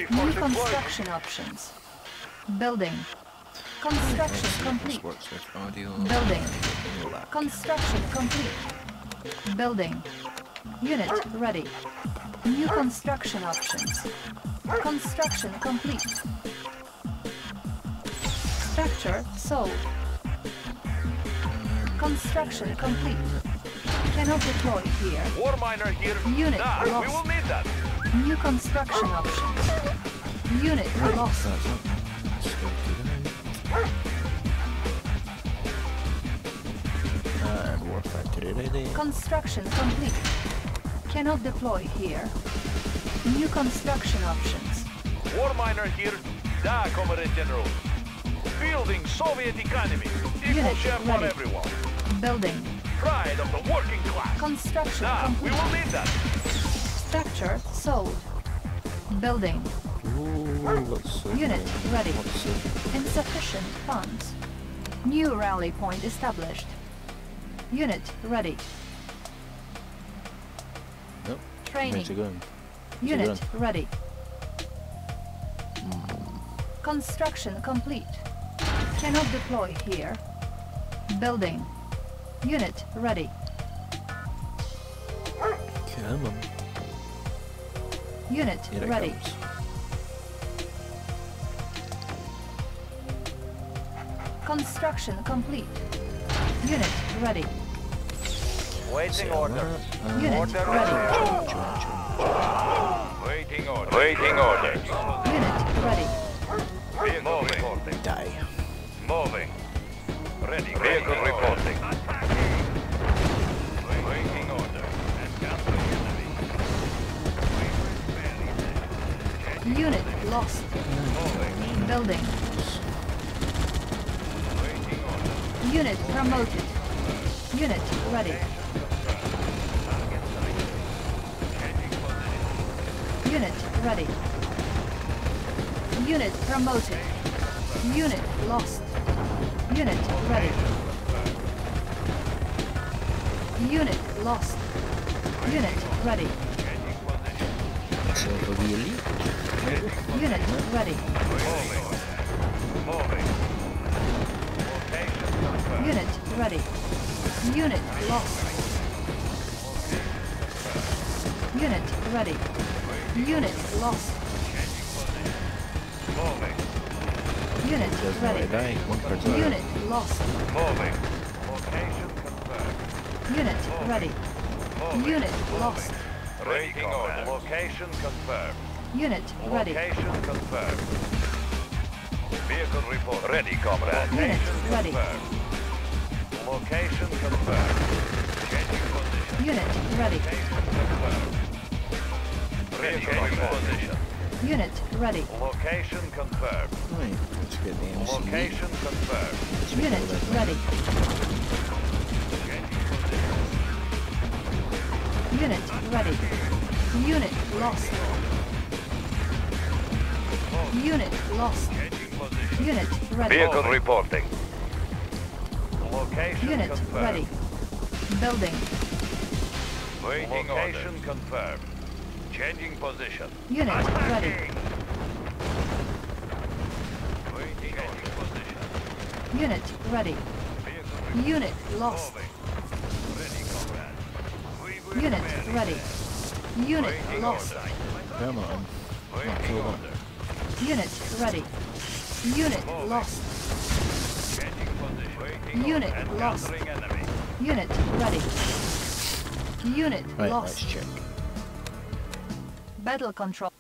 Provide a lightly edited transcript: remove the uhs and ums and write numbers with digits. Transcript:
New construction options. Building. Construction complete. Works with audio. Building. All that. Construction complete. Building. Unit ready. New construction options. Construction complete. Structure sold. Construction complete. Cannot deploy here. War miner here. Unit We lost. will need that. New construction options. Unit lost. That's not. Let's go to that. And war factory ready. Construction complete. Cannot deploy here. New construction options. War miner here. Da, Comrade General. Building Soviet economy. Equal Unit share for ready. everyone. Building. Pride of the working class. Construction Da, we complete. will need that. Structure sold. Building. Ooh, let's see. Unit ready. Let's see. Insufficient funds. New rally point established. Unit ready. Nope. Training. Where's it going? Unit ready. Construction complete. Cannot deploy here. Building. Unit ready. Come on. Unit Here it ready. comes. Construction complete. Unit ready. Waiting orders. Unit Order ready. Waiting orders. Waiting orders. Unit ready. Vehicle reporting. Die. Moving. Ready. Vehicle reporting. Waiting order. Unit lost. Building. Waiting order. Unit promoted. Unit ready. Unit ready. Unit promoted. Unit lost. Unit ready. Unit lost. Unit ready. So really? Unit ready. Moving. Location confirmed. Unit ready. Unit lost. Unit ready. Unit lost. Moving. Unit Doesn't really ready. die. One per turn. Unit lost. Moving. Location confirmed. Unit ready. Unit lost. Waiting order. Location confirmed. Unit ready. Location confirmed. Vehicle report. Ready, comrade. Unit Location ready. confirmed. Location confirmed. Changing position. Unit ready. Location confirmed. Vehicle in position. Unit ready. Location confirmed. Right. Let's get the MC. Location confirmed. Unit ready. Changing position. Unit ready. Unit lost. Unit lost. Changing position. Unit ready. Vehicle reporting. Location Unit confirmed. ready. Building. Waiting location confirmed. Changing position. Unit ready. Waiting changing position. Unit ready. Vehicle Unit lost. moving. Ready, comrade. We will Unit manage ready. that. Unit Waiting lost. order. Come on. Waiting hold on. order. Unit ready. Unit lost. Changing position. Waiting Unit order. lost. Encountering enemy. Unit ready. Unit Right, lost. let's check. Battle control.